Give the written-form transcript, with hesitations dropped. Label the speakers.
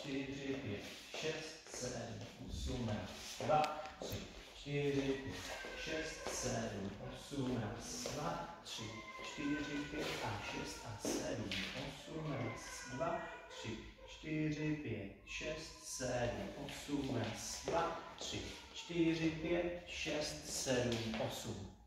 Speaker 1: 4, 5, 6, 7, 8, raz, 2, 3, 4, 5, 6, 7, 8, raz, 2, 3, 4, 5 a 6 a 7, 8, raz, 2, 3, 4, 5, 6, 7, 8, raz, 2, 3, 4, 5, 6, 7, 8.